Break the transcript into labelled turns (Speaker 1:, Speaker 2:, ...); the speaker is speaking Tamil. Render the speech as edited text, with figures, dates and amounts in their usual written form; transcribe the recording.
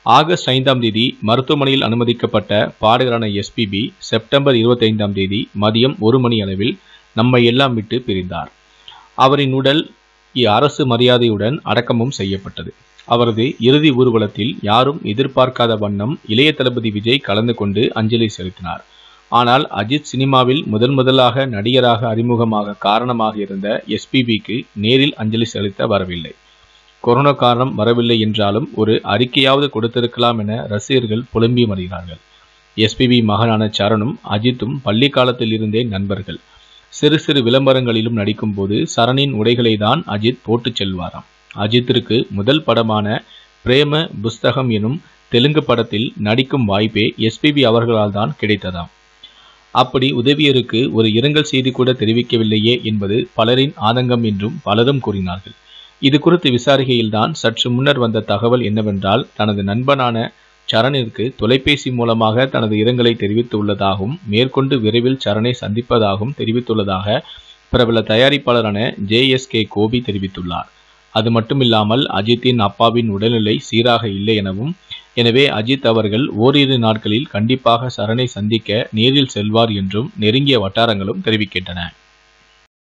Speaker 1: ஆகஸ்ட் 5ஆம் தேதி மருத்துவமனையில் அனுமதிக்கப்பட்ட பாடகரான எஸ்பிபி செப்டம்பர் 25ஆம் தேதி மதியம் 1 மணி அளவில் நம்மை எல்லாம் விட்டு பிரிந்தார். அவரின் உடல் அரசு மரியாதையுடன் அடக்கமும் செய்யப்பட்டது. அவரது இறுதி ஊர்வலத்தில் யாரும் எதிர்பார்க்காத வண்ணம் இளைய தளபதி விஜய் கலந்து கொண்டு அஞ்சலி செலுத்தினார். ஆனால் அஜித் சினிமாவில் முதலாக நடிகராக அறிமுகமாக காரணமாக இருந்த எஸ்பிபிக்கு நேரில் அஞ்சலி செலுத்த வரவில்லை. கொரோனா காரணம் வரவில்லை என்றாலும் ஒரு அறிக்கையாவது கொடுத்திருக்கலாம் என ரசிகர்கள் புலம்பி வருகிறார்கள். எஸ்பிபி மகனான சரணும் அஜித்தும் பள்ளி காலத்தில் இருந்தே நண்பர்கள். சிறு விளம்பரங்களிலும் நடிக்கும் போது சரணின் உடைகளை தான் அஜித் போட்டு செல்வாராம். அஜித்திற்கு முதல் படமான பிரேம புஸ்தகம் எனும் தெலுங்கு படத்தில் நடிக்கும் வாய்ப்பே எஸ்பிபி அவர்களால் தான் கிடைத்ததாம். அப்படி உதவியருக்கு ஒரு இரங்கல் செய்தி கூட தெரிவிக்கவில்லையே என்பது பலரின் ஆதங்கம் என்றும் பலரும் கூறினார்கள். இது குறித்து விசாரிக்கையில்தான் சற்று முன்னர் வந்த தகவல் என்னவென்றால், தனது நண்பனான சரணிற்கு தொலைபேசி மூலமாக தனது இரங்கலை தெரிவித்துள்ளதாகவும் மேற்கொண்டு விரைவில் சரணை சந்திப்பதாகவும் தெரிவித்துள்ளதாக பிரபல தயாரிப்பாளரான JSK கோபி தெரிவித்துள்ளார். அது மட்டுமில்லாமல் அஜித்தின் அப்பாவின் உடல்நிலை சீராக இல்லை எனவும், எனவே அஜித் அவர்கள் ஓரிரு நாட்களில் கண்டிப்பாக சரணை சந்திக்க நேரில் செல்வார் என்றும் நெருங்கிய வட்டாரங்களும் தெரிவிக்கின்றன.